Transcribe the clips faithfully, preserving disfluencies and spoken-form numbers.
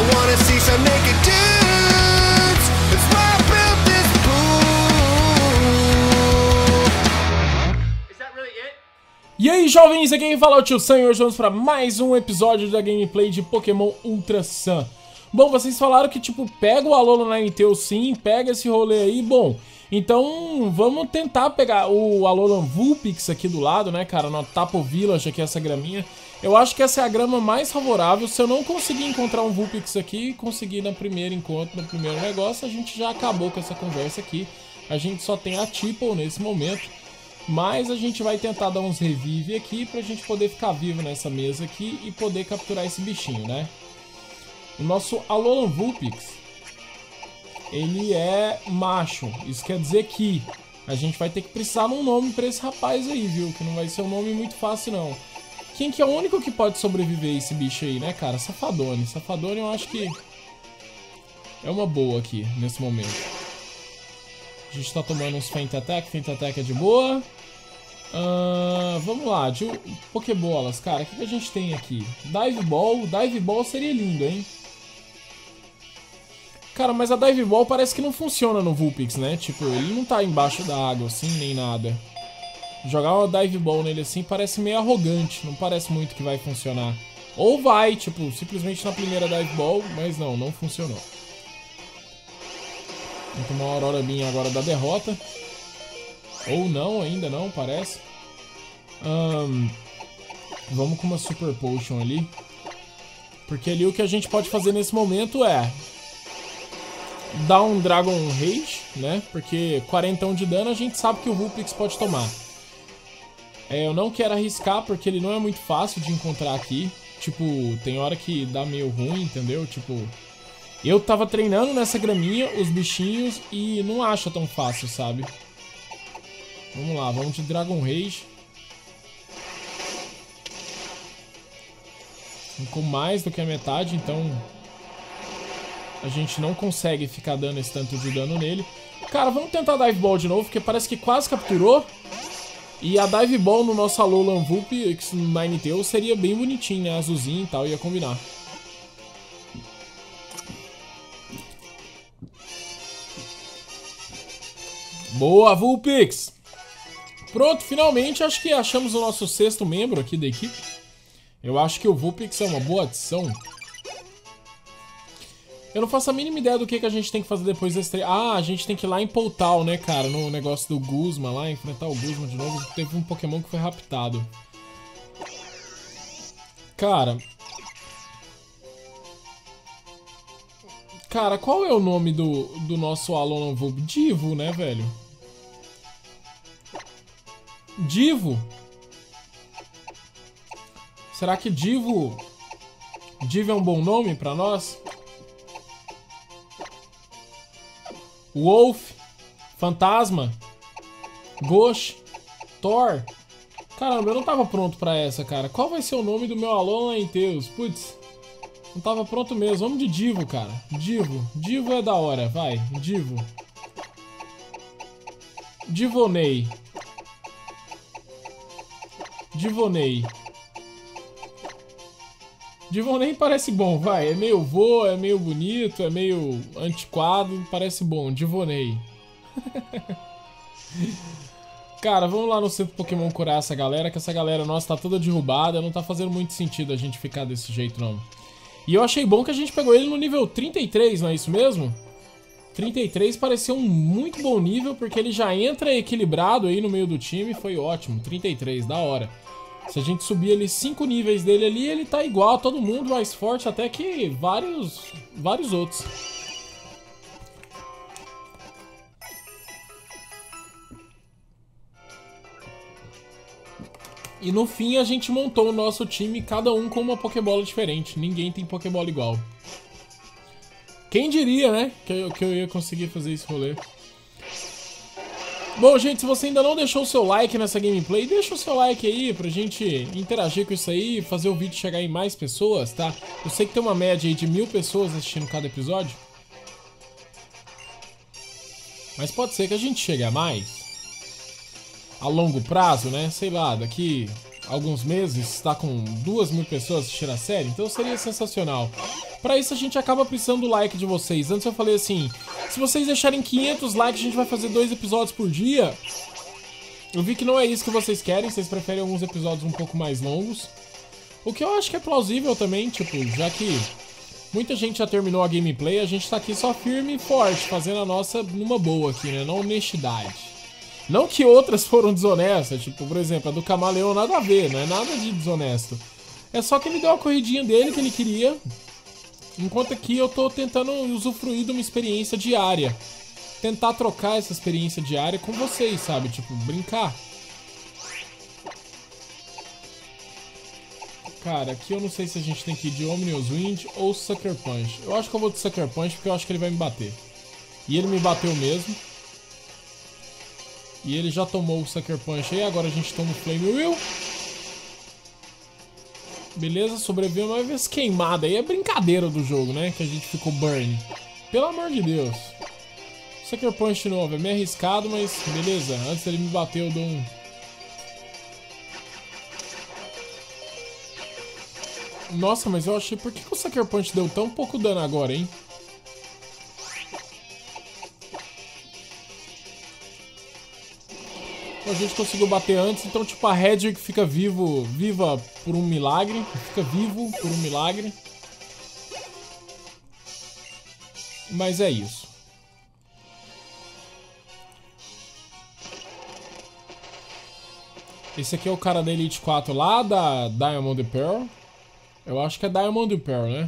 wanna see some naked dudes. That's why I built this pool. Is that really it? E aí, jovens, aqui quem fala é o Tio Sam e hoje vamos para mais um episódio da gameplay de Pokémon Ultra Sun. Bom, vocês falaram que, tipo, pega o Alolan Ninetales sim, pega esse rolê aí, bom, então vamos tentar pegar o Alolan Vulpix aqui do lado, né, cara, no Tapo Village aqui, essa graminha. Eu acho que essa é a grama mais favorável. Se eu não conseguir encontrar um Vulpix aqui, conseguir na primeira encontro, no primeiro negócio, a gente já acabou com essa conversa aqui. A gente só tem a Tipo nesse momento. Mas a gente vai tentar dar uns revive aqui pra gente poder ficar vivo nessa mesa aqui e poder capturar esse bichinho, né? O nosso Alolan Vulpix, ele é macho. Isso quer dizer que a gente vai ter que precisar de um nome pra esse rapaz aí, viu? Que não vai ser um nome muito fácil, não. Quem que é o único que pode sobreviver a esse bicho aí, né, cara? Safadone. Safadone eu acho que é uma boa aqui, nesse momento. A gente tá tomando uns Feint Attack. Feint Attack é de boa. Uh, vamos lá, de Pokébolas, cara, o que, que a gente tem aqui? Dive Ball, Dive Ball seria lindo, hein? Cara, mas a Dive Ball parece que não funciona no Vulpix, né? Tipo, ele não tá embaixo da água assim, nem nada. Jogar uma Dive Ball nele assim parece meio arrogante, não parece muito que vai funcionar. Ou vai, tipo, simplesmente na primeira Dive Ball, mas não, não funcionou. Vamos tomar uma Aurora Beam agora da derrota. Ou não, ainda não, parece. Um, vamos com uma Super Potion ali. Porque ali o que a gente pode fazer nesse momento é dar um Dragon Rage, né? Porque quarenta de dano a gente sabe que o Vulpix pode tomar. É, eu não quero arriscar porque ele não é muito fácil de encontrar aqui. Tipo, tem hora que dá meio ruim, entendeu? Tipo, eu tava treinando nessa graminha, os bichinhos, e não acha tão fácil, sabe? Vamos lá, vamos de Dragon Rage. Com mais do que a metade, então a gente não consegue ficar dando esse tanto de dano nele. Cara, vamos tentar Dive Ball de novo, porque parece que quase capturou. E a Dive Ball no nosso Alolan Vulpix Ninetales seria bem bonitinho, né? Azulzinho e tal, ia combinar. Boa, Vulpix! Pronto, finalmente acho que achamos o nosso sexto membro aqui da equipe. Eu acho que o Vulpix é uma boa adição. Eu não faço a mínima ideia do que, que a gente tem que fazer depois desse treino. Ah, a gente tem que ir lá em Poltal, né, cara? No negócio do Guzma lá, enfrentar o Guzma de novo. Teve um Pokémon que foi raptado. Cara... Cara, qual é o nome do, do nosso Alolan Vulpix? Divo, né, velho? Divo? Será que Divo... Divo é um bom nome pra nós? Wolf, Fantasma, Ghost, Thor. Caramba, eu não tava pronto pra essa, cara. Qual vai ser o nome do meu Alolan Ninetales? Putz, não tava pronto mesmo. Vamos de Divo, cara. Divo. Divo é da hora, vai. Divo. Divonei. Divonei. Divonei parece bom, vai. É meio vô, é meio bonito, é meio antiquado, parece bom. Divonei. Cara, vamos lá no centro Pokémon curar essa galera, que essa galera nossa tá toda derrubada, não tá fazendo muito sentido a gente ficar desse jeito, não. E eu achei bom que a gente pegou ele no nível trinta e três, não é isso mesmo? trinta e três pareceu um muito bom nível, porque ele já entra equilibrado aí no meio do time, foi ótimo. trinta e três, da hora. Se a gente subir ali cinco níveis dele ali, ele tá igual a todo mundo, mais forte até que vários, vários outros. E no fim a gente montou o nosso time, cada um com uma Pokébola diferente. Ninguém tem Pokébola igual. Quem diria, né, que eu, que eu ia conseguir fazer esse rolê. Bom, gente, se você ainda não deixou o seu like nessa gameplay, deixa o seu like aí pra gente interagir com isso aí, fazer o vídeo chegar em mais pessoas, tá? Eu sei que tem uma média aí de mil pessoas assistindo cada episódio. Mas pode ser que a gente chegue a mais. A longo prazo, né? Sei lá, daqui alguns meses, está com duas mil pessoas assistindo a série, então seria sensacional. Pra isso a gente acaba precisando do like de vocês. Antes eu falei assim, se vocês deixarem quinhentos likes, a gente vai fazer dois episódios por dia. Eu vi que não é isso que vocês querem, vocês preferem alguns episódios um pouco mais longos. O que eu acho que é plausível também, tipo, já que muita gente já terminou a gameplay, a gente tá aqui só firme e forte, fazendo a nossa numa boa aqui, né? Na honestidade. Não que outras foram desonestas, tipo, por exemplo, a do Camaleão nada a ver, não é nada de desonesto. É só que ele deu a corridinha dele que ele queria, enquanto aqui eu tô tentando usufruir de uma experiência diária. Tentar trocar essa experiência diária com vocês, sabe? Tipo, brincar. Cara, aqui eu não sei se a gente tem que ir de Omnius Wind ou Sucker Punch. Eu acho que eu vou de Sucker Punch porque eu acho que ele vai me bater. E ele me bateu mesmo. E ele já tomou o Sucker Punch aí, agora a gente toma o Flame Wheel. Beleza, sobreviveu uma vez queimada aí. É brincadeira do jogo, né? Que a gente ficou burn. Pelo amor de Deus. Sucker Punch de novo, é meio arriscado, mas beleza. Antes dele me bater, eu dou um... Nossa, mas eu achei... Por que, que o Sucker Punch deu tão pouco dano agora, hein? A gente conseguiu bater antes, então tipo a Hedwig fica vivo, viva por um milagre. Fica vivo por um milagre. Mas é isso. Esse aqui é o cara da Elite quatro lá, da Diamond Pearl. Eu acho que é Diamond Pearl, né?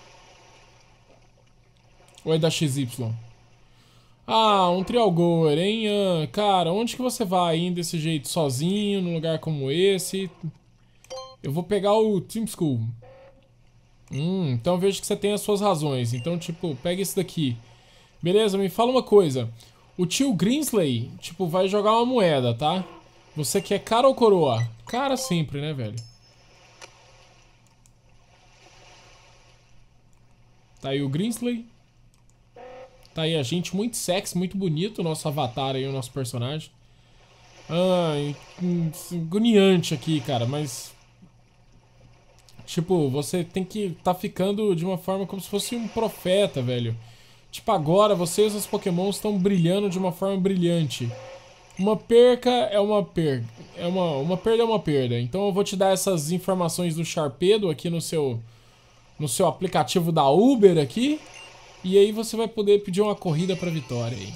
Ou é da X Y? Ah, um Trialgoer, hein? Ah, cara, onde que você vai indo desse jeito sozinho, num lugar como esse? Eu vou pegar o Team School. Hum, então eu vejo que você tem as suas razões. Então, tipo, pega esse daqui. Beleza, me fala uma coisa. O tio Grinsley, tipo, vai jogar uma moeda, tá? Você quer cara ou coroa? Cara sempre, né, velho? Tá aí o Grinsley. Tá aí a gente, muito sexy, muito bonito o nosso avatar aí, o nosso personagem. Ai, agoniante aqui, cara, mas... Tipo, você tem que tá ficando de uma forma como se fosse um profeta, velho. Tipo, agora você e os seus Pokémon estão brilhando de uma forma brilhante. Uma perca é uma perda. É uma, uma perda é uma perda. Então eu vou te dar essas informações do Sharpedo aqui no seu, no seu aplicativo da Uber aqui. E aí você vai poder pedir uma corrida pra vitória aí.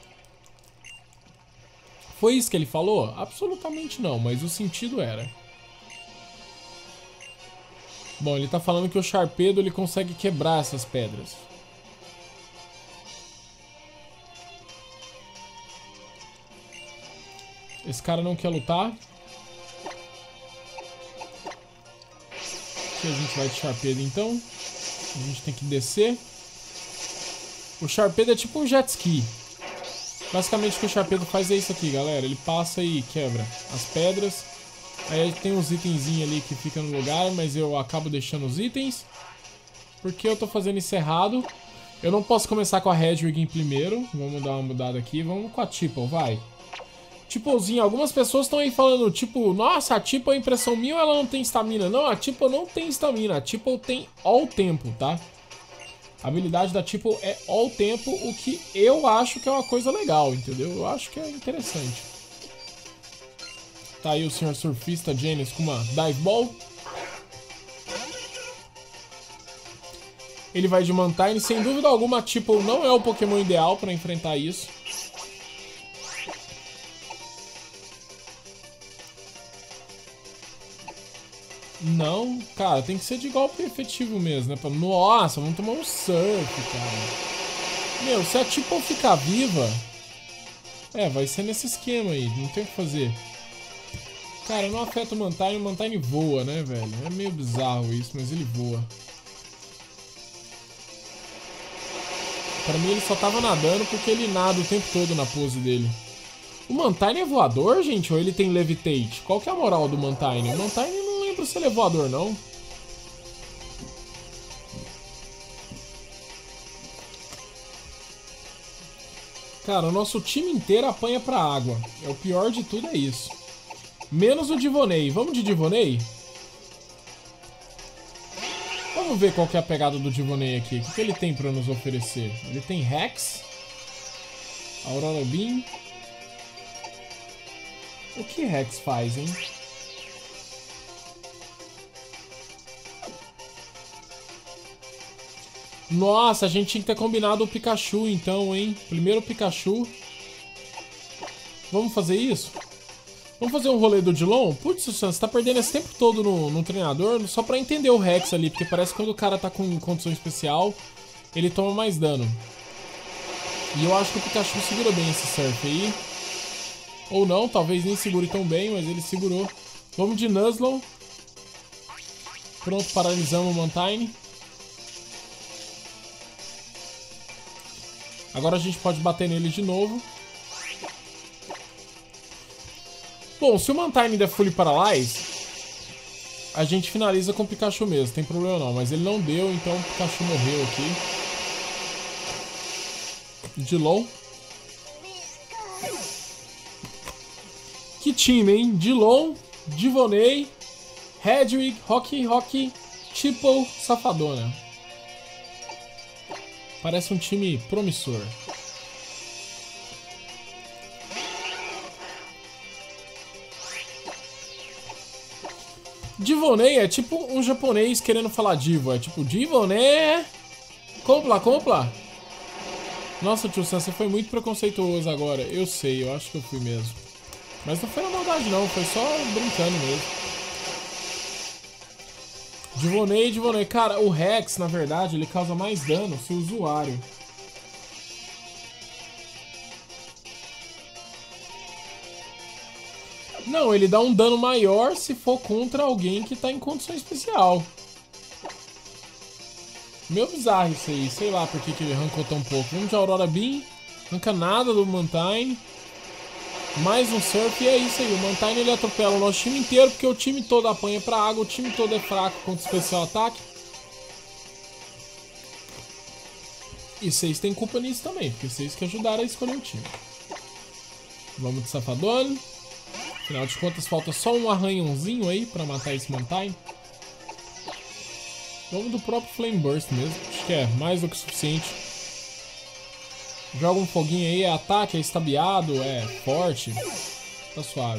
Foi isso que ele falou? Absolutamente não, mas o sentido era. Bom, ele tá falando que o Sharpedo ele consegue quebrar essas pedras. Esse cara não quer lutar. Aqui a gente vai de Sharpedo então. A gente tem que descer. O Sharpedo é tipo um jet ski. Basicamente o que o Sharpedo faz é isso aqui, galera. Ele passa e quebra as pedras. Aí tem uns itenzinhos ali que ficam no lugar, mas eu acabo deixando os itens. Porque eu tô fazendo isso errado. Eu não posso começar com a Hedwig em primeiro. Vamos dar uma mudada aqui. Vamos com a Tipple, vai. Tipplezinho, algumas pessoas estão aí falando, tipo, nossa, a Tipple é impressão minha ou ela não tem estamina? Não, a Tipple não tem estamina. A Tipple tem all tempo, tá? A habilidade da Tipple é all tempo, o que eu acho que é uma coisa legal, entendeu? Eu acho que é interessante. Tá aí o senhor surfista Janice com uma Dive Ball. Ele vai de Mantine. Sem dúvida alguma, a Tipple não é o Pokémon ideal para enfrentar isso. Não, cara, tem que ser de golpe efetivo mesmo, né? Nossa, vamos tomar um surf, cara. Meu, se a Tipple ficar viva... É, vai ser nesse esquema aí, não tem o que fazer. Cara, não afeta o Mantine, o Mantine voa, né, velho? É meio bizarro isso, mas ele voa. Pra mim ele só tava nadando porque ele nada o tempo todo na pose dele. O Mantine é voador, gente? Ou ele tem Levitate? Qual que é a moral do Mantine? O Mantine não lembro se ele é voador, não. Cara, o nosso time inteiro apanha pra água. É o pior de tudo, é isso. Menos o Divonei. Vamos de Divonei? Vamos ver qual que é a pegada do Divonei aqui. O que, que ele tem pra nos oferecer? Ele tem Rex. Aurora Beam. O que Rex faz, hein? Nossa, a gente tinha que ter combinado o Pikachu então, hein? Primeiro o Pikachu. Vamos fazer isso? Vamos fazer um rolê do Dilon? Putz, Sam, você tá perdendo esse tempo todo no, no treinador só pra entender o Rex ali, porque parece que quando o cara tá com condição especial, ele toma mais dano. E eu acho que o Pikachu segura bem esse Surf aí. Ou não, talvez nem segure tão bem, mas ele segurou. Vamos de Nuzlocke. Pronto, paralisamos o Mantine. Agora a gente pode bater nele de novo. Bom, se o Mantine der Fully Paralyze, a gente finaliza com o Pikachu mesmo, tem problema não. Mas ele não deu, então o Pikachu morreu aqui. Dilon. Que time, hein? Dilon, Divonei, Hedwig, Rocky, Rocky, Tipo, Safadona. Parece um time promissor. Divonei é tipo um japonês querendo falar divo. É tipo, Divonei. Compla, compla. Nossa, tio Sam, você foi muito preconceituoso agora. Eu sei, eu acho que eu fui mesmo. Mas não foi na maldade não, foi só brincando mesmo. Divonei, Divonei. Cara, o Rex, na verdade, ele causa mais dano se o usuário... Não, ele dá um dano maior se for contra alguém que tá em condição especial. Meio bizarro isso aí, sei lá por que, que ele arrancou tão pouco. Vamos de Aurora Beam, arranca nada do Mantine. Mais um Surf e é isso aí. O Mantine ele atropela o nosso time inteiro porque o time todo apanha pra água, o time todo é fraco contra especial ataque. E vocês têm culpa nisso também, porque vocês que ajudaram a escolher o time. Vamos de Safadone. Afinal de contas, falta só um arranhãozinho aí pra matar esse Mantine. Vamos do próprio Flame Burst mesmo. Acho que é mais do que suficiente. Joga um foguinho aí, é ataque, é estabiado, é forte. Tá suave.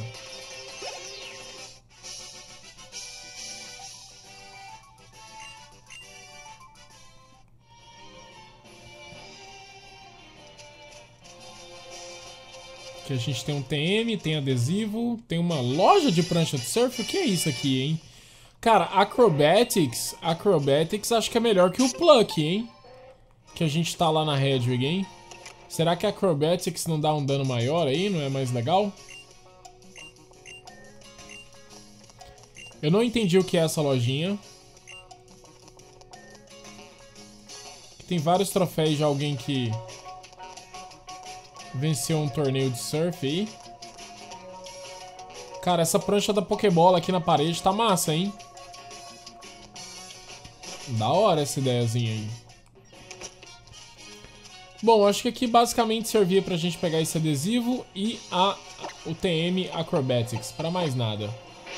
Aqui a gente tem um T M, tem adesivo, tem uma loja de prancha de surf. O que é isso aqui, hein? Cara, Acrobatics, Acrobatics acho que é melhor que o Pluck, hein? Que a gente tá lá na Hedwig, hein? Será que a Acrobatics não dá um dano maior aí? Não é mais legal? Eu não entendi o que é essa lojinha. Tem vários troféus de alguém que venceu um torneio de surf aí. Cara, essa prancha da Pokébola aqui na parede tá massa, hein? Da hora essa ideiazinha aí. Bom, acho que aqui basicamente servia pra gente pegar esse adesivo e a, o T M Acrobatics, pra mais nada.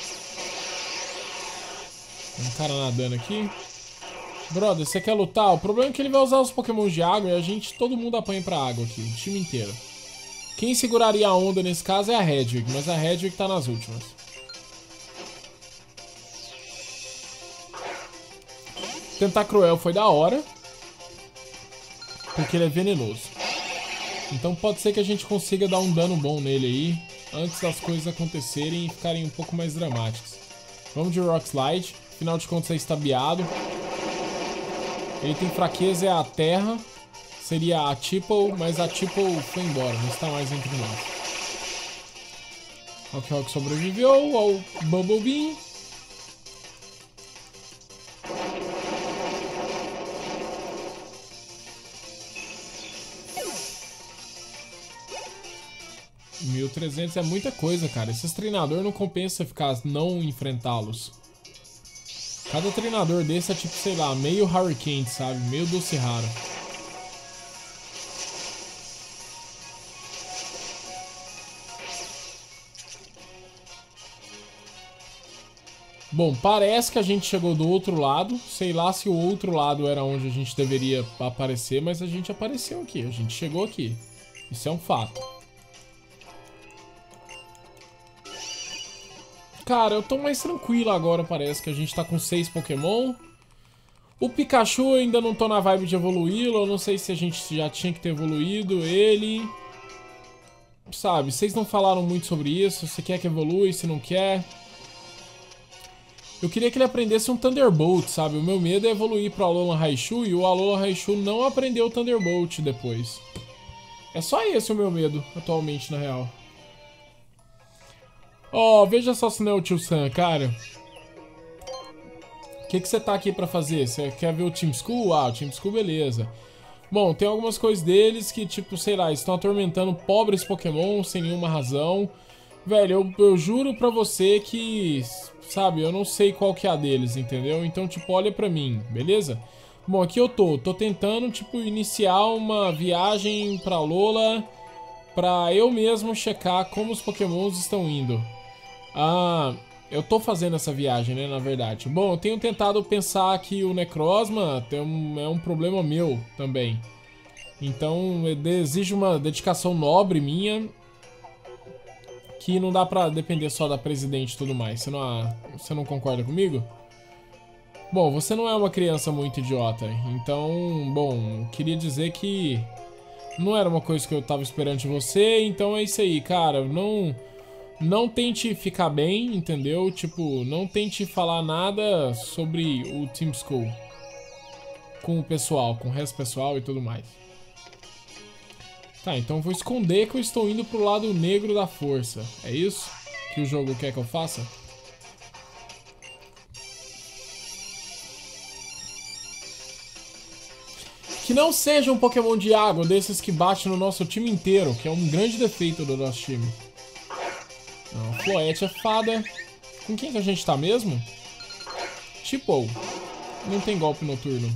Tem um cara nadando aqui. Brother, você quer lutar? O problema é que ele vai usar os Pokémon de água e a gente, todo mundo apanha pra água aqui, o time inteiro. Quem seguraria a onda nesse caso é a Hedwig, mas a Hedwig tá nas últimas. Tentar Cruel foi da hora, porque ele é venenoso. Então pode ser que a gente consiga dar um dano bom nele aí, antes das coisas acontecerem e ficarem um pouco mais dramáticas. Vamos de Rock Slide, afinal de contas é estabiado. Ele tem fraqueza, é a terra. Seria a Tipo, mas a Tipo foi embora, não está mais entre nós. Rock Rock sobreviveu ao Bubble Beam. mil e trezentos é muita coisa, cara. Esses treinadores não compensa ficar não enfrentá-los. Cada treinador desse é tipo, sei lá, meio Hurricane, sabe? Meio doce raro. Bom, parece que a gente chegou do outro lado. Sei lá se o outro lado era onde a gente deveria aparecer, mas a gente apareceu aqui. A gente chegou aqui. Isso é um fato. Cara, eu tô mais tranquilo agora, parece que a gente tá com seis Pokémon. O Pikachu eu ainda não tô na vibe de evoluí-lo. Eu não sei se a gente já tinha que ter evoluído ele. Sabe, vocês não falaram muito sobre isso. Se quer que evolui, se não quer. Eu queria que ele aprendesse um Thunderbolt, sabe? O meu medo é evoluir pro Alolan Raichu e o Alolan Raichu não aprendeu o Thunderbolt depois. É só esse o meu medo, atualmente, na real. Ó, oh, veja só se não é o Tio Sam, cara. O que que você tá aqui pra fazer? Você quer ver o Team School? Ah, o Team School, beleza. Bom, tem algumas coisas deles que, tipo, sei lá, estão atormentando pobres Pokémon sem nenhuma razão. Velho, eu, eu juro pra você que, sabe, eu não sei qual que é a deles, entendeu? Então, tipo, olha pra mim, beleza? Bom, aqui eu tô, tô tentando, tipo, iniciar uma viagem pra Alola pra eu mesmo checar como os Pokémons estão indo. Ah, eu tô fazendo essa viagem, né, na verdade. Bom, eu tenho tentado pensar que o Necrozma tem um, é um problema meu também. Então, exige uma dedicação nobre minha, que não dá pra depender só da presidente e tudo mais. Você não, você não concorda comigo? Bom, você não é uma criança muito idiota. Então, bom, queria dizer que não era uma coisa que eu tava esperando de você. Então é isso aí, cara. Não, não tente ficar bem, entendeu? Tipo, não tente falar nada sobre o Team School com o pessoal, com o resto do pessoal e tudo mais. Tá, então eu vou esconder que eu estou indo pro lado negro da força. É isso que o jogo quer que eu faça? Que não seja um Pokémon de água desses que bate no nosso time inteiro, que é um grande defeito do nosso time. Não, Floette é fada. Com quem que a gente tá mesmo? Tipo, não tem golpe noturno.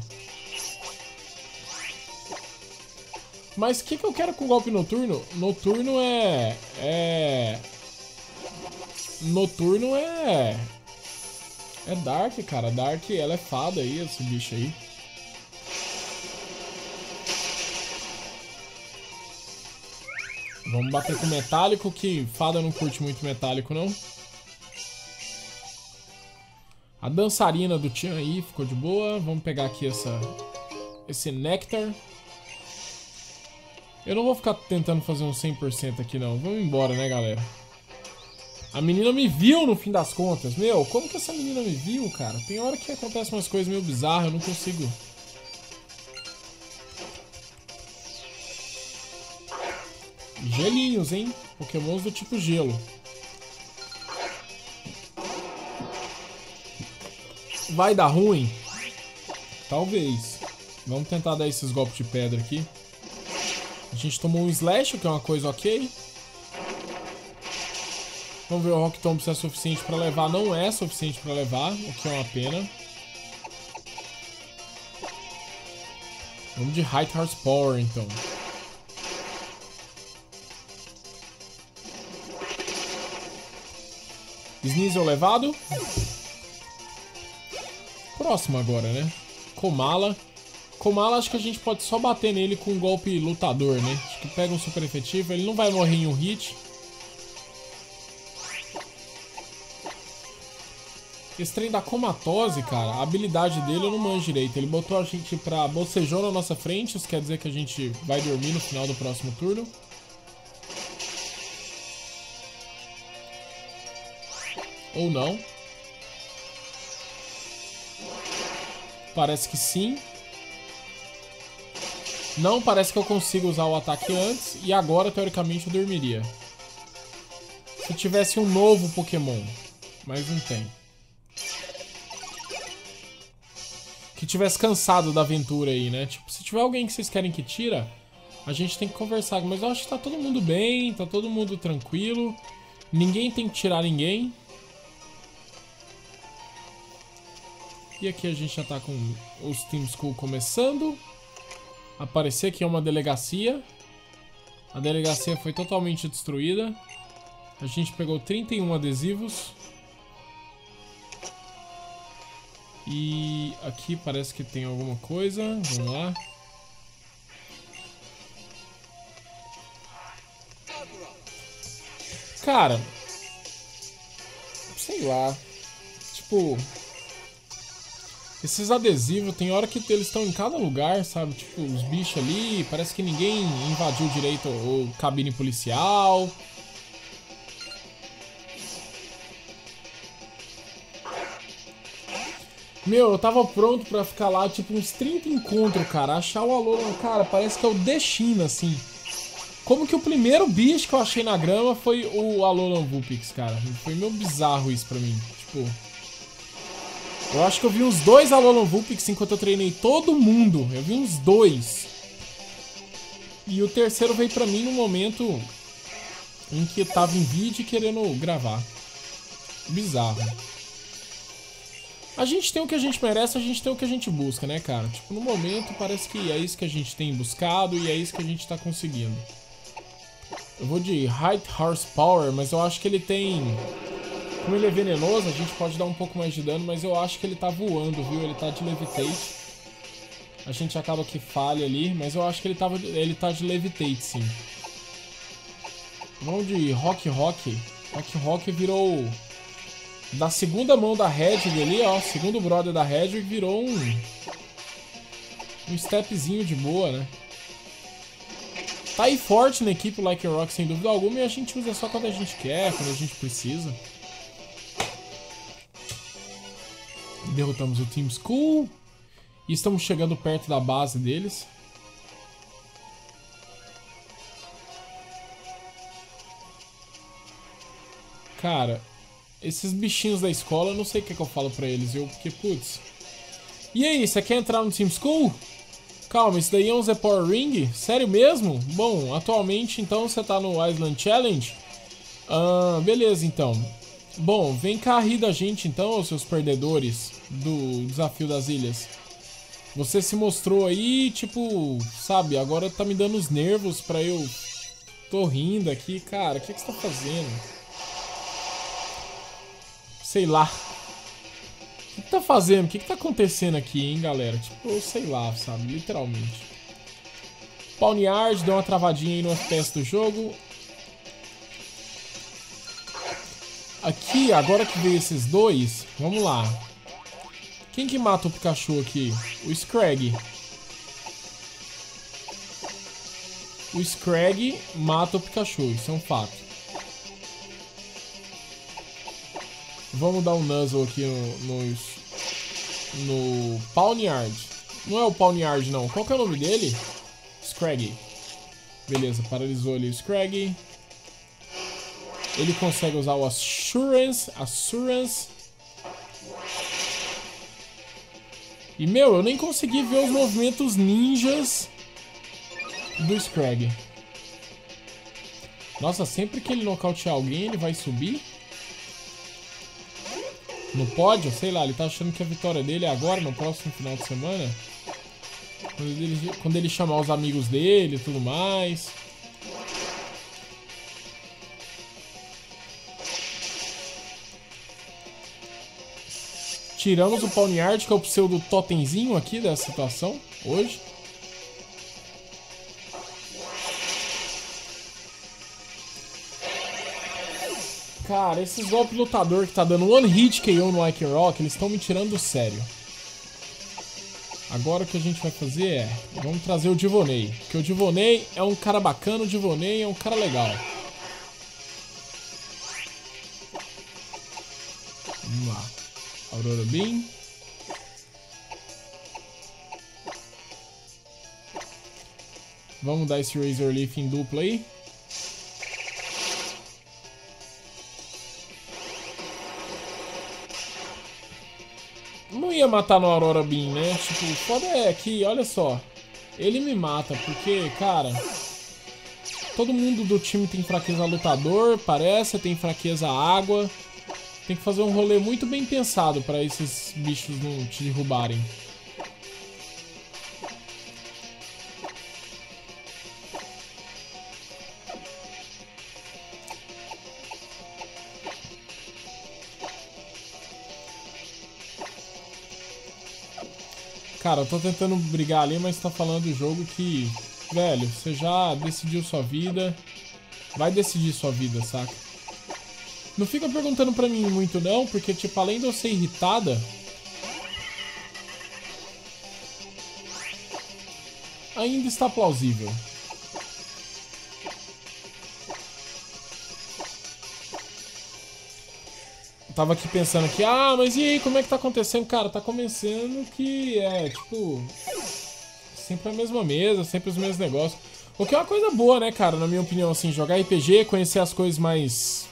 Mas o que, que eu quero com golpe noturno? Noturno é... É... Noturno é... É Dark, cara. Dark, ela é fada aí, esse bicho aí. Vamos bater com metálico, que fada não curte muito metálico, não. A dançarina do Tian aí ficou de boa. Vamos pegar aqui essa... Esse Nectar. Eu não vou ficar tentando fazer um cem por cento aqui, não. Vamos embora, né, galera? A menina me viu, no fim das contas. Meu, como que essa menina me viu, cara? Tem hora que acontecem umas coisas meio bizarras, eu não consigo... Gelinhos, hein? Pokémons do tipo gelo. Vai dar ruim? Talvez. Vamos tentar dar esses golpes de pedra aqui. A gente tomou um Slash, que é uma coisa ok. Vamos ver o Rock Tomb se é suficiente pra levar. Não é suficiente pra levar, o que é uma pena. Vamos de Height Horsepower, então. Sneasel levado. Próximo agora, né? Komala. Komala, acho que a gente pode só bater nele com um golpe lutador, né? Acho que pega um super efetivo. Ele não vai morrer em um hit. Esse trem da comatose, cara, a habilidade dele eu não manjo direito. Ele botou a gente pra bocejou na nossa frente. Isso quer dizer que a gente vai dormir no final do próximo turno. Ou não. Parece que sim. Não, parece que eu consigo usar o ataque antes. E agora, teoricamente, eu dormiria. Se tivesse um novo Pokémon. Mas não tem. Que tivesse cansado da aventura aí, né? Tipo, se tiver alguém que vocês querem que tira, a gente tem que conversar. Mas eu acho que tá todo mundo bem. Tá todo mundo tranquilo. Ninguém tem que tirar ninguém. E aqui a gente já tá com os Team School começando. Aparecer aqui é uma delegacia. A delegacia foi totalmente destruída. A gente pegou trinta e um adesivos. E aqui parece que tem alguma coisa. Vamos lá. Cara, sei lá. Tipo, esses adesivos, tem hora que eles estão em cada lugar, sabe? Tipo, os bichos ali, parece que ninguém invadiu direito o cabine policial. Meu, eu tava pronto pra ficar lá, tipo, uns trinta encontros, cara. Achar o Alolan, cara, parece que é o destino, assim. Como que o primeiro bicho que eu achei na grama foi o Alolan Vulpix, cara. Foi meio bizarro isso pra mim. Tipo, eu acho que eu vi uns dois Alolan Vulpix enquanto eu treinei todo mundo. Eu vi uns dois. E o terceiro veio pra mim no momento em que eu tava em vídeo querendo gravar. Bizarro. A gente tem o que a gente merece, a gente tem o que a gente busca, né, cara? Tipo, no momento parece que é isso que a gente tem buscado e é isso que a gente tá conseguindo. Eu vou de Height Horsepower, mas eu acho que ele tem... Como ele é venenoso, a gente pode dar um pouco mais de dano, mas eu acho que ele tá voando, viu? Ele tá de Levitate. A gente acaba que falha ali, mas eu acho que ele, tava, ele tá de Levitate, sim. Vamos de Rock Rock. Rock Rock virou... Da segunda mão da Hedwig ali, ó. Segundo brother da Hedwig virou um... Um stepzinho de boa, né? Tá aí forte na equipe o Lycanroc, sem dúvida alguma, e a gente usa só quando a gente quer, quando a gente precisa. Derrotamos o Team Skull. E estamos chegando perto da base deles. Cara, esses bichinhos da escola, eu não sei o que, é que eu falo pra eles, viu? Porque, putz... E aí, você quer entrar no Team Skull? Calma, isso daí é um Zepor Ring? Sério mesmo? Bom, atualmente então você tá no Island Challenge? Ah, beleza então. Bom, vem cá rir da gente então, os seus perdedores do Desafio das Ilhas. Você se mostrou aí, tipo, sabe, agora tá me dando os nervos pra eu... Tô rindo aqui, cara, o que, que você tá fazendo? Sei lá. O que, que tá fazendo? O que, que tá acontecendo aqui, hein, galera? Tipo, eu sei lá, sabe? Literalmente. Pawniard deu uma travadinha aí no F P S do jogo. Aqui, agora que veio esses dois, vamos lá. Quem que mata o Pikachu aqui? O Scraggy. O Scraggy mata o Pikachu, isso é um fato. Vamos dar um Nuzzle aqui no, no, no Pawniard. Não é o Pawniard, não. Qual que é o nome dele? Scraggy. Beleza, paralisou ali o Scraggy. Ele consegue usar o Assurance. Assurance. E, meu, eu nem consegui ver os movimentos ninjas do Scraggy. Nossa, sempre que ele nocautear alguém, ele vai subir? No pódio, sei lá, ele tá achando que a vitória dele é agora, no próximo final de semana. Quando ele, quando ele chamar os amigos dele e tudo mais. Tiramos o Pawniard, que é o pseudo totemzinho aqui dessa situação, hoje. Cara, esses golpes lutador que tá dando one hit K O no Lycanroc, eles estão me tirando do sério. Agora o que a gente vai fazer é... Vamos trazer o Divonei. Porque o Divonei é um cara bacana, o Divonei é um cara legal. Vamos lá. Aurora Beam. Vamos dar esse Razor Leaf em dupla aí. Não ia matar no Aurora Beam, né? Tipo, o foda é que, olha só. Ele me mata, porque, cara... Todo mundo do time tem fraqueza lutador, parece, tem fraqueza água. Tem que fazer um rolê muito bem pensado pra esses bichos não te derrubarem. Cara, eu tô tentando brigar ali, mas tá falando do jogo que... Velho, você já decidiu sua vida. Vai decidir sua vida, saca? Não fica perguntando pra mim muito não, porque, tipo, além de eu ser irritada... ainda está plausível. Eu tava aqui pensando aqui, ah, mas e aí, como é que tá acontecendo? Cara, tá começando que é, tipo... sempre a mesma mesa, sempre os mesmos negócios. O que é uma coisa boa, né, cara, na minha opinião, assim, jogar R P G, conhecer as coisas mais...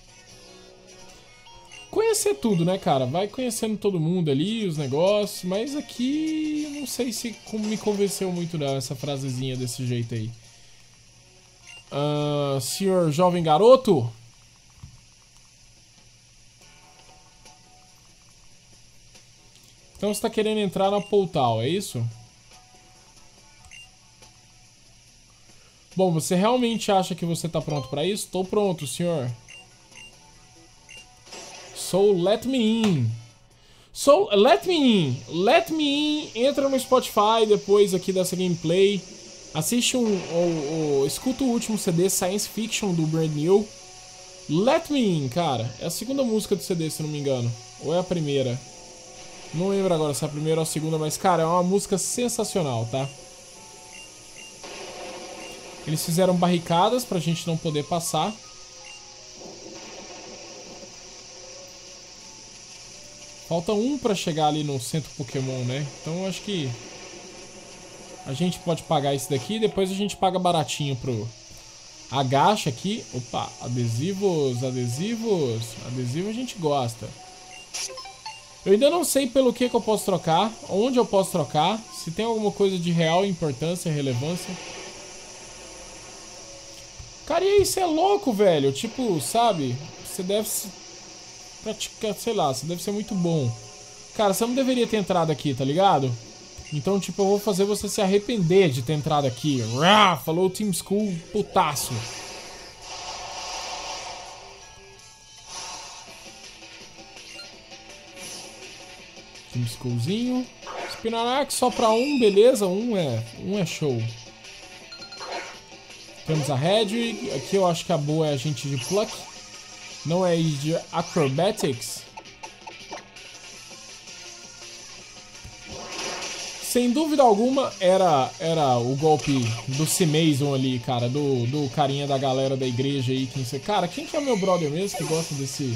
conhecer tudo, né, cara? Vai conhecendo todo mundo ali, os negócios, mas aqui não sei se me convenceu muito não, essa frasezinha desse jeito aí. Uh, senhor jovem garoto? Então você tá querendo entrar na Portal, é isso? Bom, você realmente acha que você tá pronto pra isso? Tô pronto, senhor. So let me in. So let me in. Let me in. Entra no Spotify depois aqui dessa gameplay. Assiste um, ou, ou escuta o último C D Science Fiction do Brand New. Let me in, cara. É a segunda música do C D, se não me engano. Ou é a primeira? Não lembro agora se é a primeira ou a segunda, mas, cara, é uma música sensacional, tá? Eles fizeram barricadas pra gente não poder passar. Falta um pra chegar ali no centro Pokémon, né? Então eu acho que a gente pode pagar esse daqui. Depois a gente paga baratinho pro... Agacha aqui. Opa, adesivos, adesivos. Adesivo a gente gosta. Eu ainda não sei pelo que que eu posso trocar. Onde eu posso trocar. Se tem alguma coisa de real importância, relevância. Cara, e aí, você é louco, velho? Tipo, sabe? Você deve se praticar, sei lá, você deve ser muito bom. Cara, você não deveria ter entrado aqui, tá ligado? Então, tipo, eu vou fazer você se arrepender de ter entrado aqui. Rá, falou o Team School, putaço. Team Schoolzinho. Spinarak só pra um, beleza? Um é, um é show. Temos a Hedwig. Aqui eu acho que a boa é a gente de Pluck. Não é de Acrobatics. Sem dúvida alguma, era, era o golpe do C-Mason ali, cara. Do, do carinha da galera da igreja aí. Quem, cara, quem que é o meu brother mesmo que gosta desse...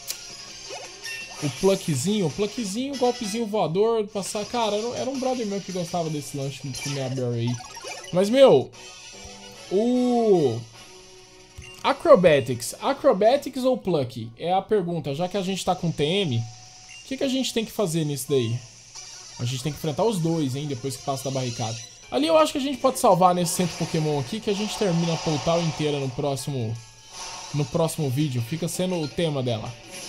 O Pluckzinho. O Pluckzinho, golpezinho voador. Passar... Cara, era um brother meu que gostava desse lanche do Meaberry aí. Mas, meu... O... Acrobatics. Acrobatics ou Pluck? É a pergunta. Já que a gente tá com T M, o que, que a gente tem que fazer nisso daí? A gente tem que enfrentar os dois, hein? Depois que passa da barricada. Ali eu acho que a gente pode salvar nesse centro Pokémon aqui, que a gente termina a Portal inteira no próximo... No próximo vídeo. Fica sendo o tema dela.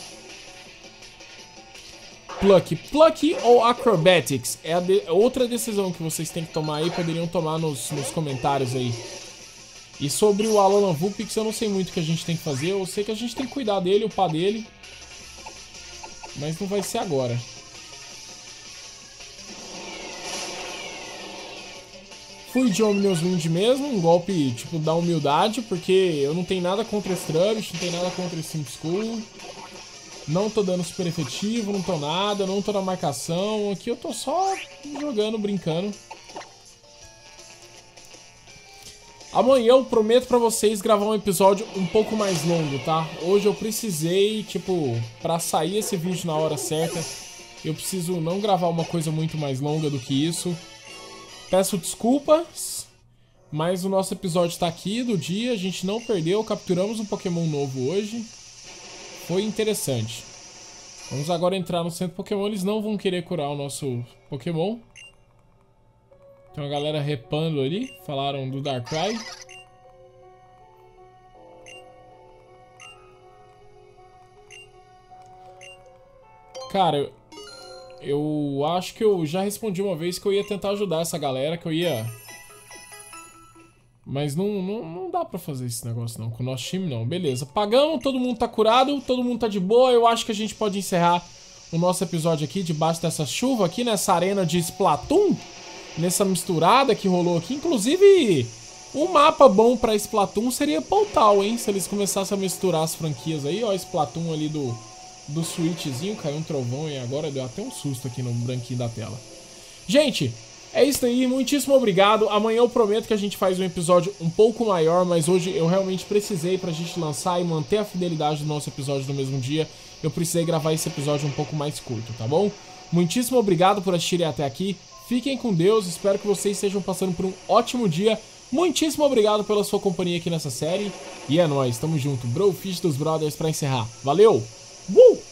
Pluck. Pluck ou Acrobatics? É a de... outra decisão que vocês têm que tomar aí. Poderiam tomar nos, nos comentários aí. E sobre o Alolan Vulpix, eu não sei muito o que a gente tem que fazer. Eu sei que a gente tem que cuidar dele, upar dele. Mas não vai ser agora. Fui de Omnius Wind mesmo, um golpe tipo da humildade, porque eu não tenho nada contra esse Trubbish, não tenho nada contra esse Team School. Não tô dando super efetivo, não tô nada, não tô na marcação. Aqui eu tô só jogando, brincando. Amanhã eu prometo pra vocês gravar um episódio um pouco mais longo, tá? Hoje eu precisei, tipo, pra sair esse vídeo na hora certa, eu preciso não gravar uma coisa muito mais longa do que isso. Peço desculpas, mas o nosso episódio tá aqui do dia, a gente não perdeu, capturamos um Pokémon novo hoje. Foi interessante. Vamos agora entrar no centro Pokémon, eles não vão querer curar o nosso Pokémon. Tem uma galera repando ali, falaram do Darkrai. Cara, eu, eu acho que eu já respondi uma vez que eu ia tentar ajudar essa galera, que eu ia... Mas não, não, não dá pra fazer esse negócio não, com o nosso time não. Beleza, pagamos, todo mundo tá curado, todo mundo tá de boa. Eu acho que a gente pode encerrar o nosso episódio aqui, debaixo dessa chuva aqui, nessa arena de Splatoon, nessa misturada que rolou aqui. Inclusive, um mapa bom pra Splatoon seria Portal, hein? Se eles começassem a misturar as franquias aí, ó, Splatoon ali do, do Switchzinho, caiu um trovão e agora deu até um susto aqui no branquinho da tela. Gente, é isso aí, muitíssimo obrigado. Amanhã eu prometo que a gente faz um episódio um pouco maior, mas hoje eu realmente precisei pra gente lançar e manter a fidelidade do nosso episódio no mesmo dia. Eu precisei gravar esse episódio um pouco mais curto, tá bom? Muitíssimo obrigado por assistirem até aqui. Fiquem com Deus, espero que vocês estejam passando por um ótimo dia. Muitíssimo obrigado pela sua companhia aqui nessa série. E é nóis, tamo junto. Brofish dos Brothers pra encerrar. Valeu! Uh!